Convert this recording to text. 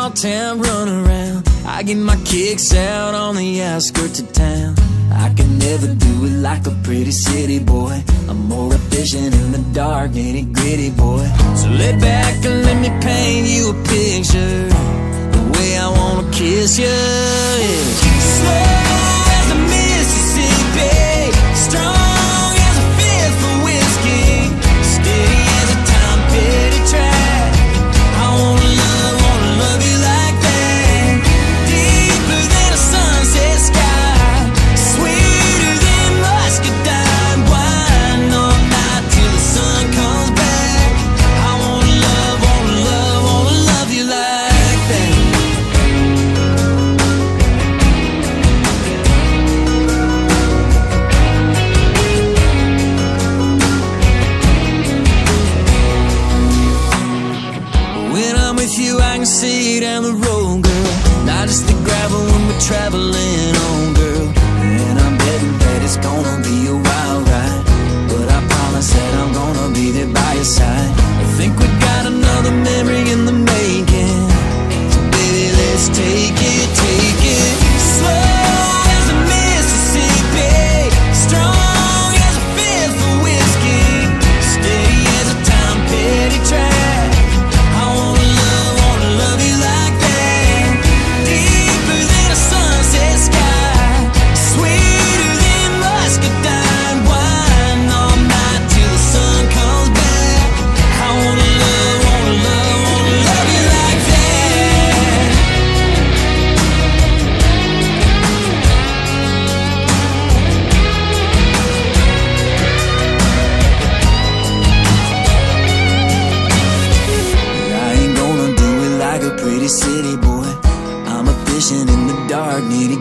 small town, run around. I get my kicks out on the outskirts of town. I can never do it like a pretty city boy. I'm more efficient in the dark, nitty gritty boy. So lay back and let me paint you a picture, the way I wanna kiss you. Slow as the Mississippi, strong as a fifth of whiskey, steady as a Tom Petty track. I wanna love you like that, deeper than a sunset sky, sweeter than muscadine wine, all night till the sun comes back. I wanna love you like that. When I'm with you, I can see down the road, girl. Not just the gravel when we're traveling on, girl. And I'm betting that it's gonna be a wild ride, but I promise that I'm gonna be there by your side. I think we got another memory in the making, so baby, let's take it, take it. Slow as the Mississippi, strong as a fifth of whiskey, steady as a Tom Petty track. I wanna love you like that, deeper than a sunset sky, sweeter than muscadine wine, all night till the sun comes back. I wanna love you like that. I ain't gonna do it like a pretty city boy. I'm efficient in the dark, need